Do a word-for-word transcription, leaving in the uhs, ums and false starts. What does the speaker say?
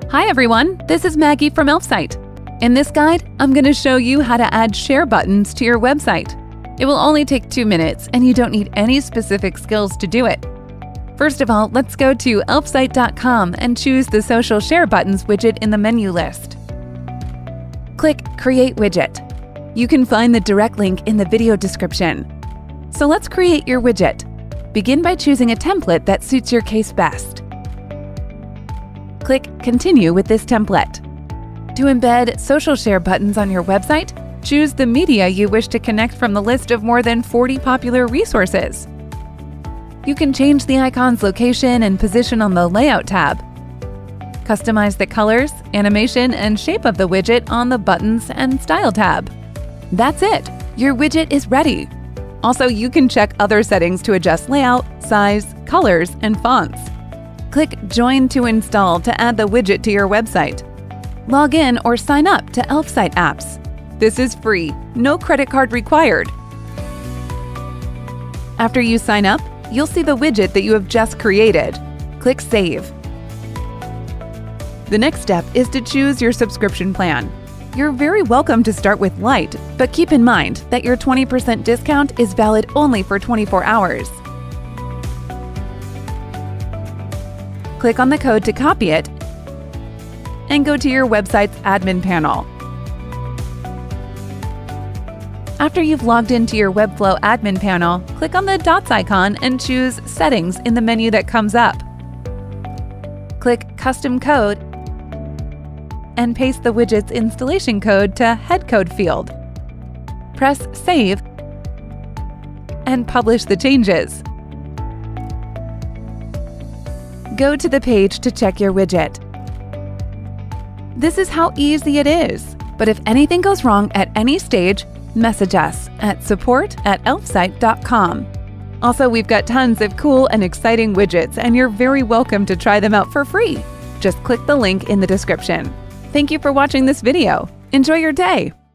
Hi everyone, this is Maggie from Elfsight. In this guide, I'm going to show you how to add share buttons to your website. It will only take two minutes and you don't need any specific skills to do it. First of all, let's go to elfsight dot com and choose the Social Share Buttons widget in the menu list. Click Create Widget. You can find the direct link in the video description. So let's create your widget. Begin by choosing a template that suits your case best. Click Continue with this template. To embed social share buttons on your website, choose the media you wish to connect from the list of more than forty popular resources. You can change the icon's location and position on the Layout tab. Customize the colors, animation, and shape of the widget on the Buttons and Style tab. That's it! Your widget is ready! Also, you can check other settings to adjust layout, size, colors, and fonts. Click Join to install to add the widget to your website. Log in or sign up to Elfsight apps. This is free, no credit card required. After you sign up, you'll see the widget that you have just created. Click Save. The next step is to choose your subscription plan. You're very welcome to start with Lite, but keep in mind that your twenty percent discount is valid only for twenty-four hours. Click on the code to copy it and go to your website's admin panel. After you've logged into your Webflow admin panel, click on the dots icon and choose Settings in the menu that comes up. Click Custom Code and paste the widget's installation code to Head Code field. Press Save and publish the changes. Go to the page to check your widget. This is how easy it is. But if anything goes wrong at any stage, message us at support at elfsight dot com. Also, we've got tons of cool and exciting widgets, and you're very welcome to try them out for free. Just click the link in the description. Thank you for watching this video. Enjoy your day!